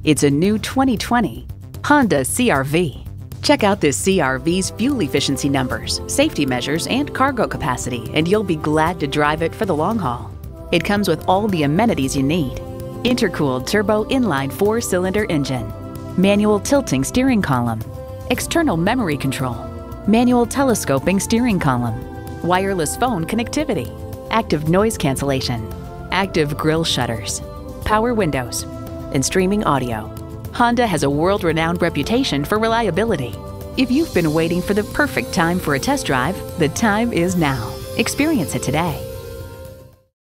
It's a new 2020 Honda CR-V. Check out this CR-V's fuel efficiency numbers, safety measures, and cargo capacity, and you'll be glad to drive it for the long haul. It comes with all the amenities you need: intercooled turbo inline 4-cylinder engine, manual tilting steering column, external memory control, manual telescoping steering column, wireless phone connectivity, active noise cancellation, active grille shutters, power windows, and streaming audio. Honda has a world-renowned reputation for reliability. If you've been waiting for the perfect time for a test drive, the time is now. Experience it today.